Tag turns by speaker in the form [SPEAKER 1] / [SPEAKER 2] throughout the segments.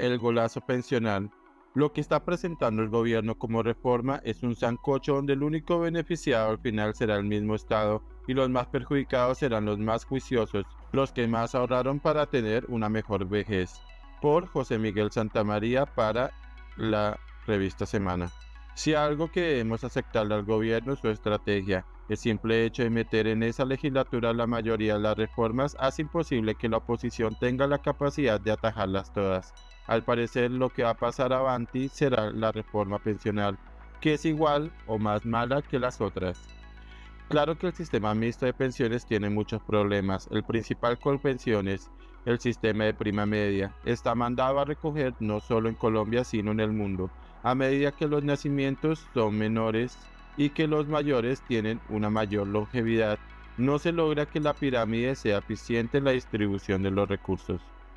[SPEAKER 1] El golazo pensional. Lo que está presentando el gobierno como reforma es un sancocho donde el único beneficiado al final será el mismo Estado y los más perjudicados serán los más juiciosos, los que más ahorraron para tener una mejor vejez. Por José Miguel Santamaría para la revista Semana. Si algo que debemos aceptarle al gobierno es su estrategia, el simple hecho de meter en esa legislatura la mayoría de las reformas hace imposible que la oposición tenga la capacidad de atajarlas todas. Al parecer lo que va a pasar avanti será la reforma pensional, que es igual o más mala que las otras. Claro que el sistema mixto de pensiones tiene muchos problemas. El principal Colpensiones, el sistema de prima media, está mandado a recoger no solo en Colombia sino en el mundo, a medida que los nacimientos son menores y que los mayores tienen una mayor longevidad. No se logra que la pirámide sea eficiente en la distribución de los recursos.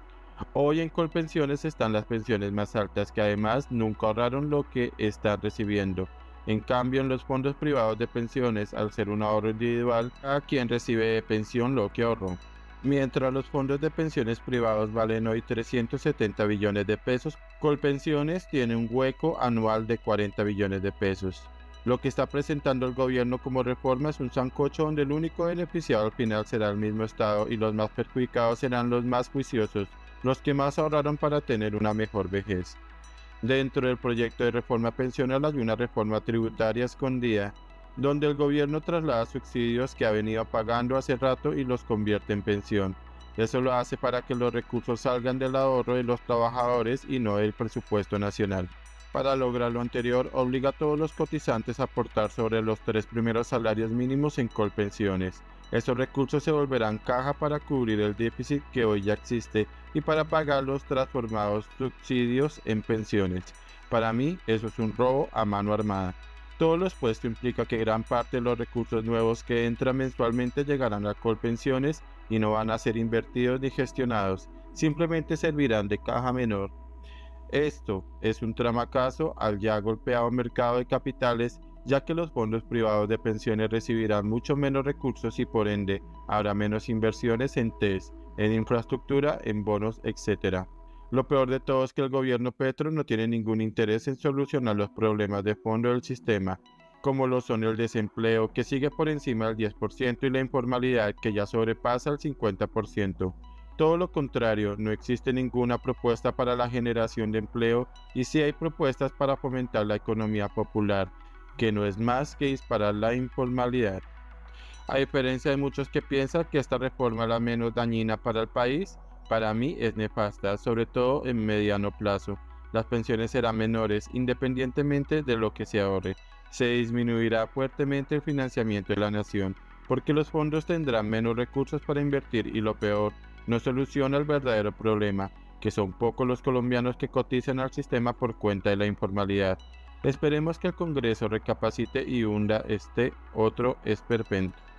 [SPEAKER 1] Hoy en Colpensiones están las pensiones más altas que además nunca ahorraron lo que están recibiendo. En cambio, en los fondos privados de pensiones, al ser un ahorro individual, a quien recibe de pensión lo que ahorró. Mientras los fondos de pensiones privados valen hoy 370 billones de pesos, Colpensiones tiene un hueco anual de 40 billones de pesos. Lo que está presentando el gobierno como reforma es un sancocho donde el único beneficiado al final será el mismo Estado y los más perjudicados serán los más juiciosos, los que más ahorraron para tener una mejor vejez. Dentro del proyecto de reforma pensional hay una reforma tributaria escondida, donde el gobierno traslada subsidios que ha venido pagando hace rato y los convierte en pensión. Eso lo hace para que los recursos salgan del ahorro de los trabajadores y no del presupuesto nacional. Para lograr lo anterior, obliga a todos los cotizantes a aportar sobre los 3 primeros salarios mínimos en Colpensiones. Esos recursos se volverán caja para cubrir el déficit que hoy ya existe y para pagar los transformados subsidios en pensiones. Para mí, eso es un robo a mano armada. Todo lo expuesto implica que gran parte de los recursos nuevos que entran mensualmente llegarán a Colpensiones y no van a ser invertidos ni gestionados, simplemente servirán de caja menor. Esto es un tramacazo al ya golpeado mercado de capitales, ya que los fondos privados de pensiones recibirán mucho menos recursos y por ende habrá menos inversiones en TES, en infraestructura, en bonos, etc. Lo peor de todo es que el gobierno Petro no tiene ningún interés en solucionar los problemas de fondo del sistema, como lo son el desempleo, que sigue por encima del 10%, y la informalidad, que ya sobrepasa el 50%. Todo lo contrario, no existe ninguna propuesta para la generación de empleo y sí hay propuestas para fomentar la economía popular, que no es más que disparar la informalidad. A diferencia de muchos que piensan que esta reforma es la menos dañina para el país, para mí es nefasta, sobre todo en mediano plazo. Las pensiones serán menores independientemente de lo que se ahorre. Se disminuirá fuertemente el financiamiento de la nación, porque los fondos tendrán menos recursos para invertir y lo peor, no soluciona el verdadero problema, que son pocos los colombianos que cotizan al sistema por cuenta de la informalidad. Esperemos que el Congreso recapacite y hunda este otro esperpento.